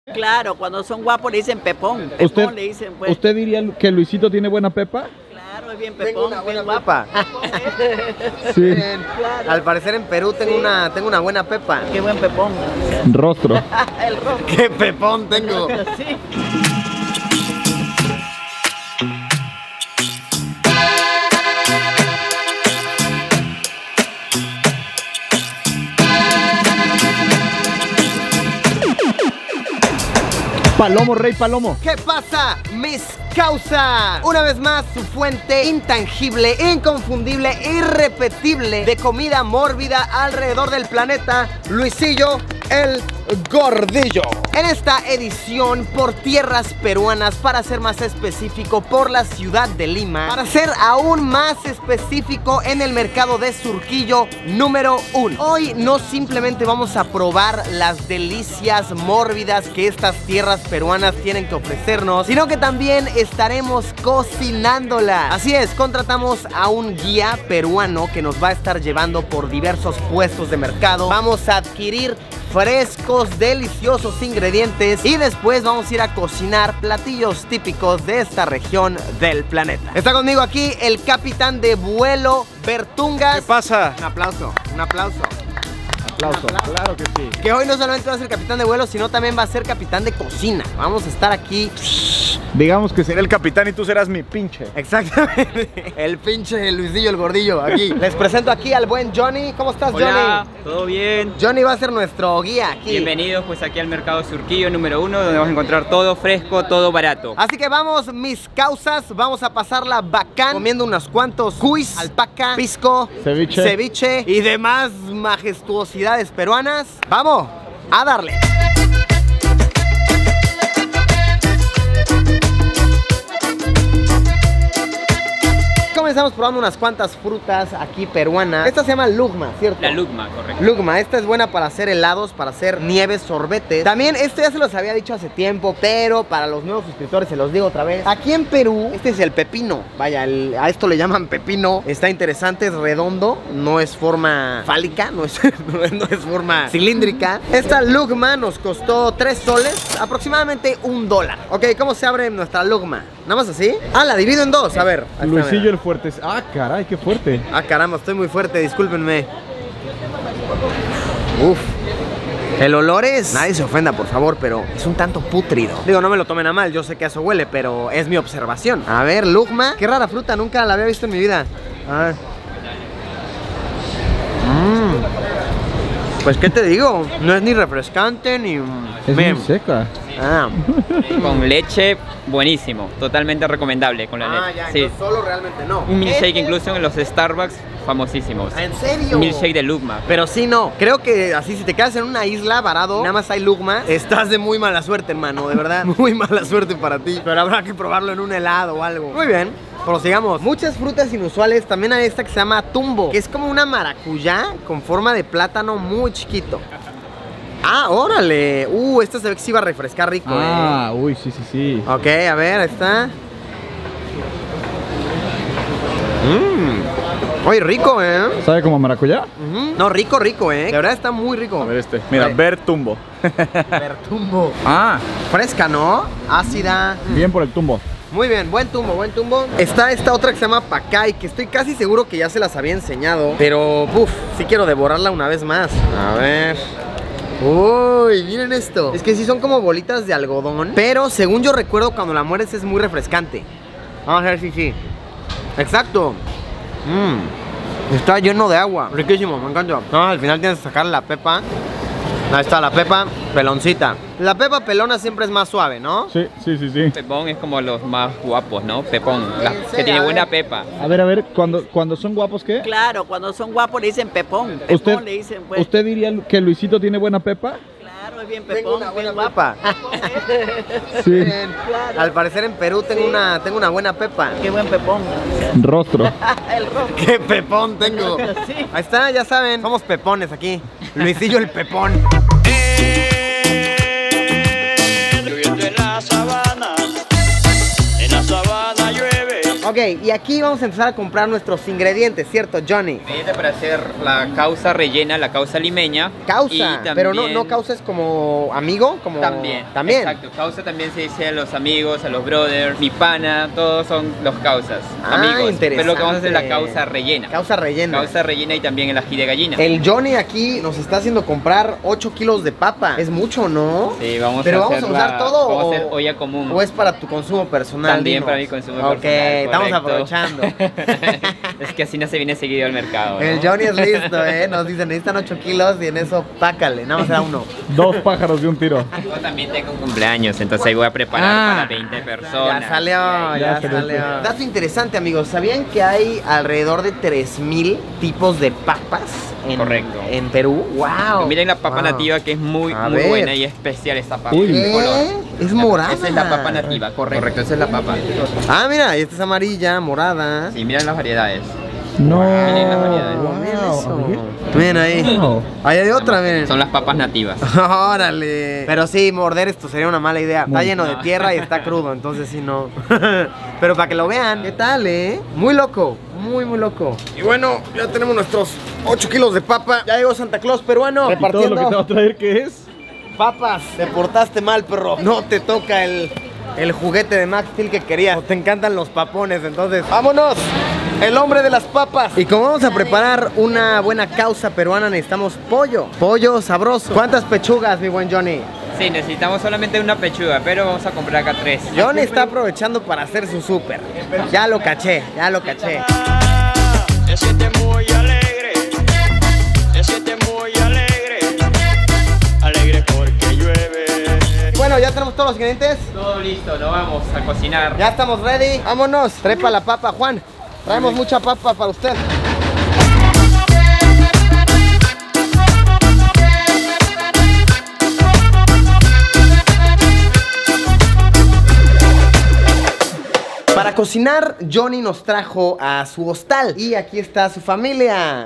Claro, cuando son guapos le dicen pepón. Pepón le dicen, pues. ¿Usted diría que Luisito tiene buena pepa? Claro, es bien pepón, bien guapa. Sí. Claro. Al parecer en Perú tengo una buena pepa. Qué buen pepón. Rostro. El rostro. ¡Qué pepón tengo! Sí. Palomo, Rey Palomo. ¿Qué pasa, mis causas? Una vez más, su fuente intangible, inconfundible, irrepetible de comida mórbida alrededor del planeta, Luisillo el Gordillo. En esta edición por tierras peruanas, para ser más específico, por la ciudad de Lima, para ser aún más específico, en el mercado de Surquillo número 1. Hoy no simplemente vamos a probar las delicias mórbidas que estas tierras peruanas tienen que ofrecernos, sino que también estaremos cocinándolas. Así es, contratamos a un guía peruano que nos va a estar llevando por diversos puestos de mercado. Vamos a adquirir frescos, deliciosos ingredientes y después vamos a ir a cocinar platillos típicos de esta región del planeta. Está conmigo aquí el capitán de vuelo Bertungas. ¿Qué pasa? Un aplauso, un aplauso. Aplauso, claro que sí. Que hoy no solamente va a ser capitán de vuelo, sino también va a ser capitán de cocina. Vamos a estar aquí. Digamos que seré el capitán y tú serás mi pinche. Exactamente. El pinche Luisillo el Gordillo aquí. Les presento aquí al buen Johnny. ¿Cómo estás, Hola, Johnny? ¿todo bien? Johnny va a ser nuestro guía aquí. Bienvenidos pues aquí al mercado Surquillo número 1, donde vamos a encontrar todo fresco, todo barato. Así que vamos, mis causas, vamos a pasarla bacán, comiendo unos cuantos cuis, alpaca, pisco, ceviche y demás majestuosidades peruanas. ¡Vamos a darle! Comenzamos probando unas cuantas frutas aquí peruanas. Esta se llama lugma, ¿cierto? La lugma, correcto. Lugma, esta es buena para hacer helados, para hacer nieves, sorbetes. También esto ya se los había dicho hace tiempo, pero para los nuevos suscriptores se los digo otra vez. Aquí en Perú, este es el pepino. Vaya, a esto le llaman pepino. Está interesante, es redondo, no es forma fálica, no es forma cilíndrica. Esta lugma nos costó 3 soles, aproximadamente $1. Ok, ¿cómo se abre nuestra lugma? ¿Nada más así? Ah, la divido en dos, a ver. Luisillo el fuerte. Ah, caray, qué fuerte. Ah, caramba, estoy muy fuerte, discúlpenme. Uf. El olor es... Nadie se ofenda, por favor, pero es un tanto pútrido. Digo, no me lo tomen a mal, yo sé que a eso huele, pero es mi observación. A ver, lugma. Qué rara fruta, nunca la había visto en mi vida. A ver. Pues, ¿qué te digo? No es ni refrescante, ni... Es muy seca. Ah. Con leche, buenísimo, totalmente recomendable con la leche. Ya, Sí. solo realmente no. Un milkshake incluso en los Starbucks famosísimos. ¿En serio? Milkshake de lugma. Pero sí, no. Creo que así, si te quedas en una isla varado, nada más hay lugma, estás de muy mala suerte, hermano, de verdad. Muy mala suerte para ti. Pero habrá que probarlo en un helado o algo. Muy bien. Prosigamos. Muchas frutas inusuales. También hay esta que se llama tumbo, que es como una maracuyá con forma de plátano muy chiquito. Ah, órale. Esta se ve que sí va a refrescar rico. Uy, sí, sí, sí. Ok, a ver, ahí está. Oye, rico, ¿Sabe como a maracuyá? No, rico, De verdad está muy rico. A ver este. Mira, Bertumbo. Bertumbo. Ah, Fresca, ¿no? Ácida. bien por el tumbo. Muy bien, buen tumbo, buen tumbo. Está esta otra que se llama pacay, que estoy casi seguro que ya se las había enseñado, pero, sí quiero devorarla una vez más. A ver. Uy, miren esto. Es que sí son como bolitas de algodón, pero según yo recuerdo, cuando la mueres es muy refrescante. Vamos a ver si sí. Exacto. Está lleno de agua. Riquísimo, me encanta. No, al final tienes que sacar la pepa. Ahí está la pepa peloncita. La pepa pelona siempre es más suave, ¿no? Sí, sí, sí, sí. Pepón es como los más guapos, ¿no? Pepón, que tiene buena pepa. A ver, cuando son guapos, ¿qué? Claro, cuando son guapos le dicen pepón. Pepón le dicen, pues. ¿Usted diría que Luisito tiene buena pepa? Claro, es bien Tengo pepón, una buena bien pepa. Sí. Claro. Al parecer en Perú tengo una buena pepa. Qué buen pepón. Rostro. El rostro. ¡Qué pepón tengo! Sí. Ahí está, ya saben, somos pepones aquí. Luisillo el pepón. Lloviendo en la sabana llueve. Ok, y aquí vamos a empezar a comprar nuestros ingredientes, ¿cierto, Johnny? Ingredientes para hacer la causa rellena, la causa limeña. Causa, Y también, pero no causa es como amigo, como... También. Exacto, causa también se dice a los amigos, a los brothers, mi pana, todos son los causas, amigos. Interesante. Pero lo que vamos a hacer es la causa rellena. Causa rellena. Causa rellena y también el ají de gallina. El Johnny aquí nos está haciendo comprar 8 kilos de papa. Es mucho, ¿no? Sí, vamos Pero a vamos a usar todo. Vamos a hacer olla común. ¿O es para tu consumo personal? También Dinos. para mi consumo Ok, personal. estamos correcto. aprovechando. Es que así no se viene seguido al mercado, ¿no? El Johnny es listo, ¿eh? Nos dicen, necesitan 8 kilos y en eso, pácale. Nada más era uno. 2 pájaros de un tiro. Yo también tengo un cumpleaños, entonces ahí voy a preparar para 20 personas. Ya salió, ya salió. Dato interesante, amigos. ¿Sabían que hay alrededor de 3000 tipos de papas Correcto. en Perú? ¡Wow! Miren la papa nativa que es muy ver. buena y especial esta papa. Uy. El color. Es morada. Esa es la papa nativa, correcto, esa es la papa. Ah, mira, y esta es amarilla, morada. Sí, miren las variedades. No. Miren las variedades. Miren eso. a ver. Miren ahí. Wow. Ahí hay otra, miren. Son las papas nativas. Órale. Pero sí, morder esto sería una mala idea. Está lleno de tierra y está crudo, entonces sí no. Pero para que lo vean, ¿qué tal, Muy loco, muy loco. Y bueno, ya tenemos nuestros 8 kilos de papa. Ya llegó Santa Claus peruano. ¿Y todo lo que te va a traer qué es? Papas. Te portaste mal, perro. No te toca el juguete de Max Steel que querías. Te encantan los papones, entonces ¡vámonos! El hombre de las papas. Y como vamos a preparar una buena causa peruana, necesitamos pollo. Pollo sabroso. ¿Cuántas pechugas, mi buen Johnny? Sí, necesitamos solamente una pechuga, pero vamos a comprar acá 3. Johnny está aprovechando para hacer su súper. Ya lo caché, ya lo caché. Se siente muy alegre, se siente muy alegre, alegre porque llueve. Bueno, ya tenemos todos los ingredientes. Todo listo, nos vamos a cocinar. Ya estamos ready. Vámonos. Trepa la papa, Juan. Traemos mucha papa para usted. Para cocinar, Johnny nos trajo a su hostal. Y aquí está su familia.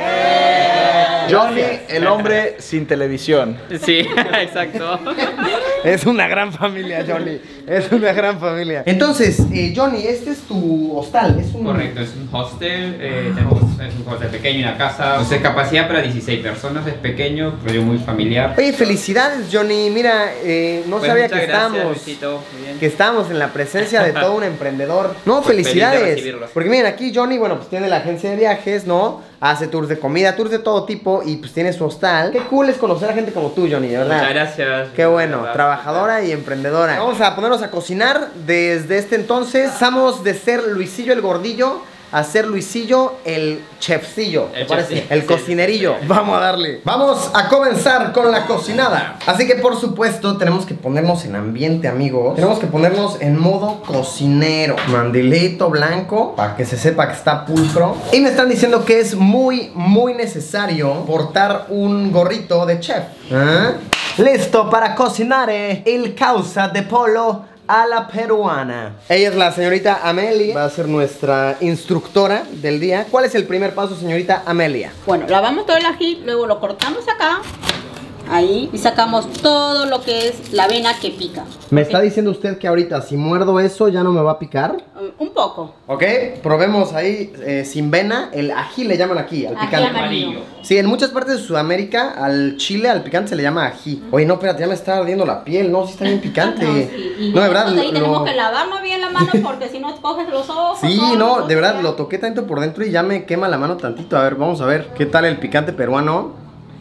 Johnny, el hombre sin televisión. Sí, exacto. Es una gran familia, Johnny. Es una gran familia. Entonces, Johnny, este es tu hostal. Es un... Correcto, es un hostel. Es un hostel pequeño, una casa. Entonces, capacidad para 16 personas, es pequeño, pero muy familiar. Oye, felicidades, Johnny. Mira, no Pues sabía muchas que gracias, estábamos. Luisito. Muy bien. Que estábamos en la presencia de todo un emprendedor. No, Pues feliz de felicidades. recibirlos. Porque miren, aquí Johnny, bueno, pues tiene la agencia de viajes, ¿no? Hace tours de comida, tours de todo tipo y pues tiene su hostal. Qué cool es conocer a gente como tú, Johnny, de verdad. Muchas gracias. Qué bueno, De verdad. trabajadora y emprendedora. Vamos a ponernos a cocinar desde este entonces. Pasamos de ser Luisillo el gordillo a ser Luisillo el chefcillo, ¿te El parece? chefcillo. El Sí, cocinerillo. sí. Vamos a darle. Vamos a comenzar con la cocinada. Así que por supuesto tenemos que ponernos en ambiente, amigos. Tenemos que ponernos en modo cocinero. Mandilito blanco para que se sepa que está pulcro. Y me están diciendo que es muy necesario portar un gorrito de chef. ¿Ah? Listo para cocinar el causa de pollo a la peruana. Ella es la señorita Amelia. Va a ser nuestra instructora del día. ¿Cuál es el primer paso, señorita Amelia? Bueno, lavamos todo el ají, luego lo cortamos acá, ahí, y sacamos todo lo que es la avena que pica. ¿Me está diciendo usted que ahorita si muerdo eso ya no me va a picar? Un poco. Ok, probemos ahí sin vena. El ají le llaman aquí, al Ají picante. amarillo. Sí, en muchas partes de Sudamérica al chile, al picante se le llama ají. Oye, no, espérate, ya me está ardiendo la piel. No, sí está bien picante. No, sí. Y No, de verdad. ahí tenemos que lavarnos bien la mano porque si no coges los ojos. Sí, todo, no, todo, de verdad, ya. lo toqué tanto por dentro y ya me quema la mano tantito. A ver, vamos a ver qué tal el picante peruano.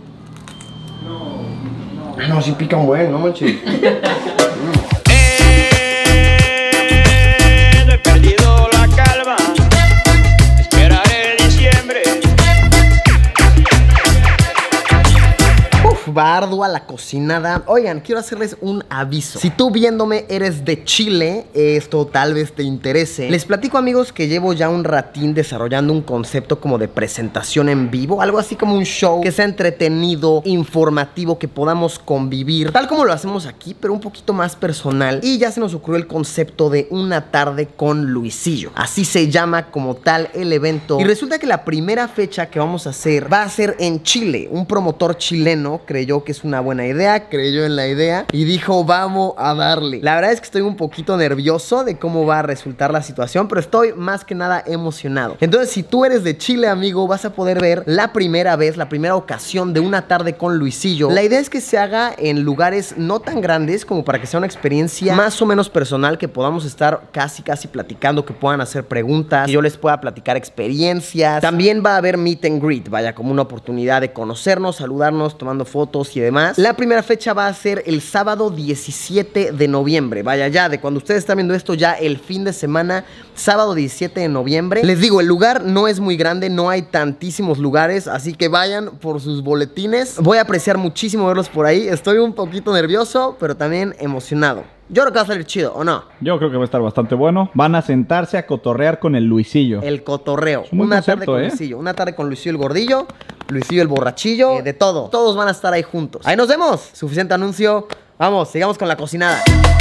Ah, no, sí pica un buen, no manches. No he perdido la calma, esperaré diciembre. Uf, va ardua la cocinada. Oigan, quiero hacerles un aviso. Si tú viéndome eres de Chile, esto tal vez te interese. Les platico, amigos, que llevo ya un ratín desarrollando un concepto como de presentación en vivo. Algo así como un show que sea entretenido, informativo, que podamos convivir, tal como lo hacemos aquí, pero un poquito más personal. Y ya se nos ocurrió el concepto de una tarde con Luisillo. Así se llama como tal el evento. Y resulta que la primera fecha que vamos a hacer va a ser en Chile. Un promotor chileno creyó que es una buena idea, creyó en la idea y dijo, vamos a darle. La verdad es que estoy un poquito nervioso de cómo va a resultar la situación, pero estoy más que nada emocionado. Entonces, si tú eres de Chile, amigo, vas a poder ver la primera vez, la primera ocasión de Una Tarde con Luisillo. La idea es que se haga en lugares no tan grandes como para que sea una experiencia más o menos personal, que podamos estar casi platicando, que puedan hacer preguntas, que yo les pueda platicar experiencias. También va a haber meet and greet, vaya, como una oportunidad de conocernos, saludarnos, tomando fotos y demás. La primera fecha va a ser el sábado 17 de noviembre, vaya, ya de cuando ustedes están viendo esto, ya el fin de semana, sábado 17 de noviembre. Les digo, el lugar no es muy grande, no hay tantísimos lugares, así que vayan por sus boletines. Voy a apreciar muchísimo verlos por ahí. Estoy un poquito nervioso, pero también emocionado. Yo creo que va a salir chido, ¿o no? Yo creo que va a estar bastante bueno. Van a sentarse a cotorrear con el Luisillo. El cotorreo. Es un buen Una tarde concepto, con Luisillo. Una tarde con Luisillo el gordillo, Luisillo el borrachillo, de todo. Todos van a estar ahí juntos. Ahí nos vemos. Suficiente anuncio. Vamos, sigamos con la cocinada.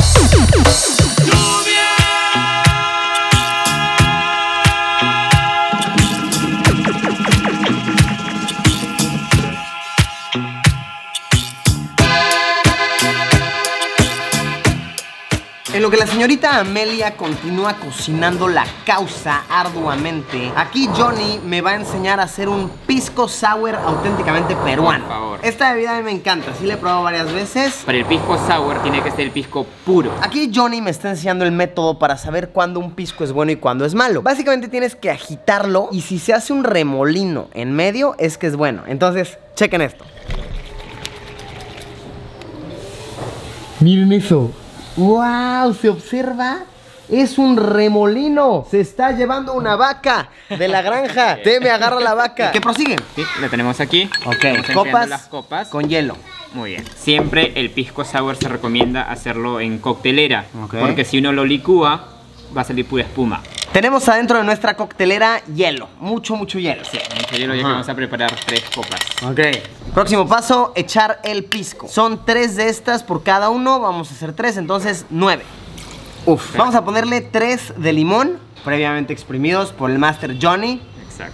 En lo que la señorita Amelia continúa cocinando la causa arduamente, aquí Johnny me va a enseñar a hacer un pisco sour auténticamente peruano. Por favor. Esta bebida a mí me encanta, sí la he probado varias veces. Para el pisco sour tiene que ser el pisco puro. Aquí Johnny me está enseñando el método para saber cuándo un pisco es bueno y cuándo es malo. Básicamente tienes que agitarlo y si se hace un remolino en medio es que es bueno. Entonces, chequen esto. Miren eso. ¡Wow! Se observa. Es un remolino. Se está llevando una vaca de la granja. Teme, agarra la vaca. ¿Qué prosigue? Sí, la tenemos aquí. Ok, Estamos enfriando las copas con hielo. Muy bien. Siempre el pisco sour se recomienda hacerlo en coctelera. Ok. Porque si uno lo licúa, va a salir pura espuma. Tenemos adentro de nuestra coctelera hielo. Mucho hielo. Sí, mucho hielo, ya que vamos a preparar 3 copas. Ok. Próximo paso, echar el pisco. Son 3 de estas por cada uno. Vamos a hacer 3, entonces 9. Uf. Vamos a ponerle 3 de limón, previamente exprimidos por el Master Johnny. Exacto.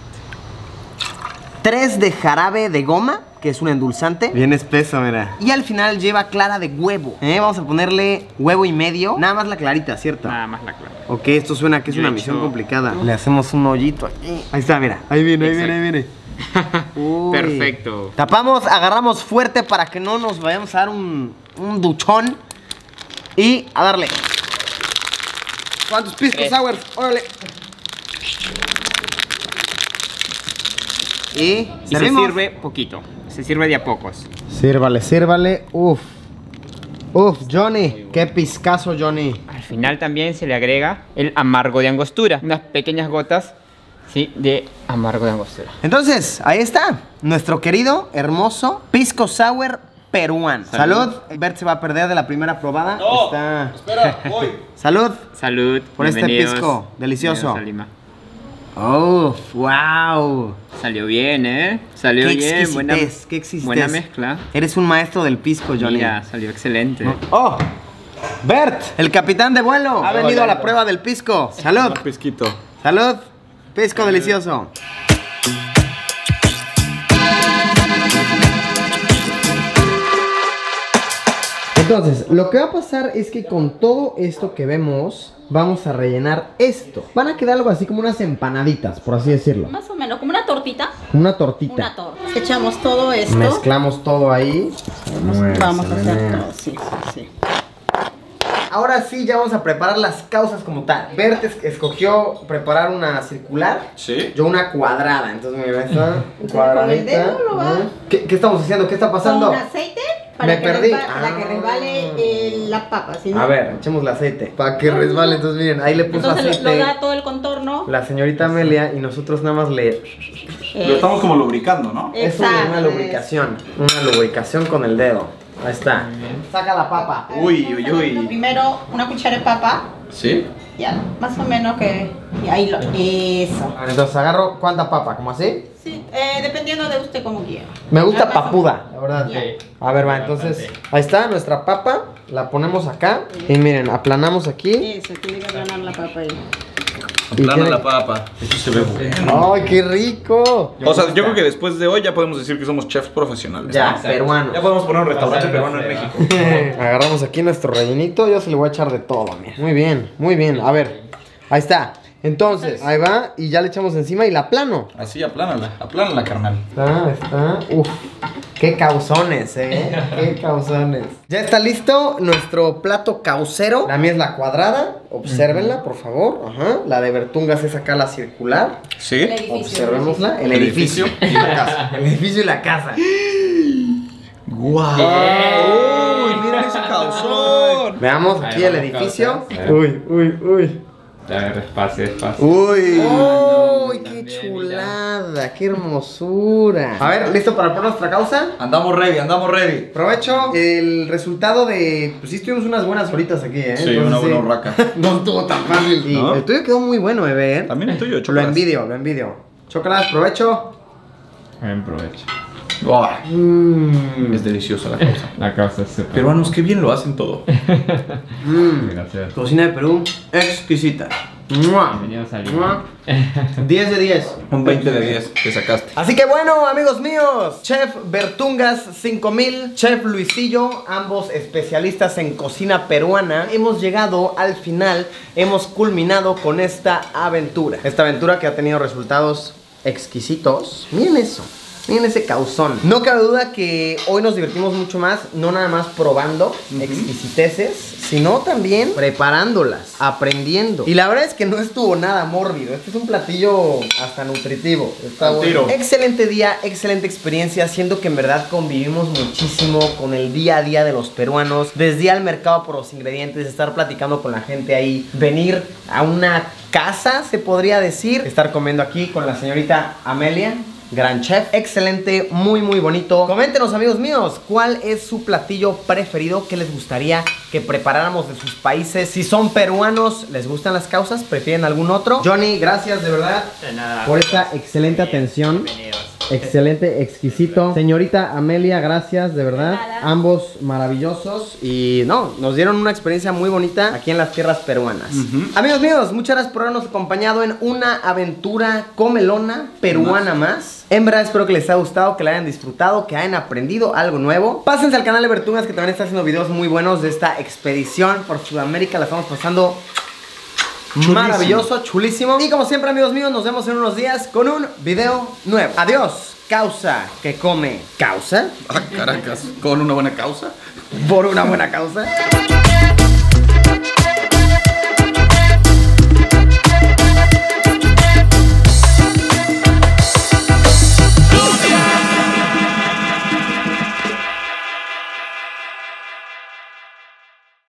3 de jarabe de goma, que es un endulzante. Bien espeso, mira. Y al final lleva clara de huevo. Vamos a ponerle huevo y medio. Nada más la clarita, ¿cierto? Nada más la clara. Ok, esto suena que es Yo una he misión hecho- complicada. Le hacemos un hoyito aquí. Ahí está, mira. Ahí viene, ahí viene, ahí viene. Uy. Perfecto. Tapamos, agarramos fuerte para que no nos vayamos a dar un duchón. Y a darle. ¿Cuántos piscos 3. sours? Órale. Y Y se servimos. sirve poquito. Se sirve de a pocos. Sírvale, sírvale. Uf. Uf, Johnny. Qué piscazo, Johnny. Al final también se le agrega el amargo de angostura. Unas pequeñas gotas, sí, de amargo de angostura. Entonces, ahí está. Nuestro querido, hermoso pisco sour peruano. Salud. Bert se va a perder de la primera probada. No, Está... espera, voy. Salud. Salud. Por este bienvenidos. pisco delicioso. Bienvenidos a Lima. Oh, wow. Salió bien, ¿eh? Salió Qué bien. exquisitez, qué exquisitez. Buena mezcla. Eres un maestro del pisco, Johnny. Mira, salió excelente. Oh, Bert, el capitán de vuelo, ha venido a la hola. prueba del pisco. Salud. Un pisquito. Salud. Pisco delicioso. Entonces, lo que va a pasar es que con todo esto que vemos, vamos a rellenar esto. Van a quedar algo así como unas empanaditas, por así decirlo. Más o menos, como una tortita. Una tortita. Una torta. Echamos todo esto. Mezclamos todo ahí. Vamos a hacer todo, sí, sí. Ahora sí, ya vamos a preparar las causas como tal. Bert escogió preparar una circular. Sí. Yo una cuadrada. Entonces, mira, esta Con cuadradita. el dedo lo va. ¿Qué estamos haciendo? ¿Qué está pasando? Con aceite para Me que, perdí. para que resbale la papa, ¿sí, no? A ver, echemos el aceite. Para que resbale. Entonces, miren, ahí le puso Entonces aceite lo da todo el contorno. la señorita Amelia y nosotros nada más le... Lo estamos como lubricando, ¿no? Es una lubricación. Una lubricación con el dedo. Ahí está. Saca la papa. Uy, uy, uy. Primero una cuchara de papa. ¿Sí? Ya, más o menos que... Y ahí lo... Eso. Entonces agarro, ¿cuánta papa? ¿Como así? Sí, dependiendo de usted como quiera. Me gusta Más o- papuda, la verdad. Ya. A ver, va, entonces ahí está nuestra papa. La ponemos acá. Y miren, aplanamos aquí. Eso, tiene que aplanar la papa ahí. Plana la papa. Esto se ve bueno. ¡Ay, qué rico! O sea, yo creo que después de hoy ya podemos decir que somos chefs profesionales. Ya, peruano. Ya podemos poner un restaurante peruano en México. Agarramos aquí nuestro rellenito. Yo se le voy a echar de todo, mira. Muy bien, muy bien. A ver, ahí está. Entonces, ahí va. Y ya le echamos encima y la plano. Así, aplánala, carnal. Está. Uf. Qué causones, qué causones. Ya está listo nuestro plato caucero. La mía es la cuadrada. Obsérvenla, por favor. Ajá. La de Bertungas es acá la circular. Sí. Observémosla. El edificio. Y la casa. El edificio y la casa. ¡Guau! ¡Uy, miren ese causón! Veamos aquí el edificio. Uy. A ver, despacio. Uy. ¡Uy, qué chulada! ¡Qué hermosura! A ver, ¿listo para poner nuestra causa? Andamos ready. Provecho. El resultado de... Pues sí estuvimos unas buenas horitas aquí, Sí, entonces, una buena urraca. No estuvo tan fácil. Y ¿No? el tuyo quedó muy bueno, bebé. También el tuyo, Lo chocolate. envidio. Chocolates, provecho. Buen provecho. Es deliciosa la causa. La causa es súper. Peruanos, qué bien lo hacen todo. Gracias. Cocina de Perú, exquisita. ¡Mua! Bienvenidos al ¡Mua! 10 de 10. Un 20 de 10 que sacaste. Así que bueno, amigos míos, Chef Bertungas 5000, Chef Luisillo, ambos especialistas en cocina peruana, hemos llegado al final, hemos culminado con esta aventura. Esta aventura que ha tenido resultados exquisitos. Miren eso. Miren ese causón. No cabe duda que hoy nos divertimos mucho más, no nada más probando exquisiteces, sino también preparándolas, aprendiendo. Y la verdad es que no estuvo nada mórbido. Este es un platillo hasta nutritivo. Está Al bueno. tiro. Excelente día, excelente experiencia, siendo que en verdad convivimos muchísimo con el día a día de los peruanos. Desde ir al mercado por los ingredientes, estar platicando con la gente ahí, venir a una casa, se podría decir, estar comiendo aquí con la señorita Amelia, gran chef, excelente, muy bonito. Coméntenos, amigos míos, cuál es su platillo preferido, qué les gustaría que preparáramos de sus países. Si son peruanos, ¿les gustan las causas? ¿Prefieren algún otro? Johnny, gracias de verdad por esta excelente atención. Excelente, exquisito. Señorita Amelia, gracias, de verdad. Ambos maravillosos. Y no, nos dieron una experiencia muy bonita aquí en las tierras peruanas. Amigos míos, muchas gracias por habernos acompañado en una aventura comelona peruana más. En verdad espero que les haya gustado, que la hayan disfrutado, que hayan aprendido algo nuevo. Pásense al canal de Bertungas, que también está haciendo videos muy buenos de esta expedición por Sudamérica. La estamos pasando maravilloso, chulísimo. Y como siempre, amigos míos, nos vemos en unos días con un video nuevo. Adiós, causa que come causa. Ah, caracas. Con una buena causa. Por una buena causa.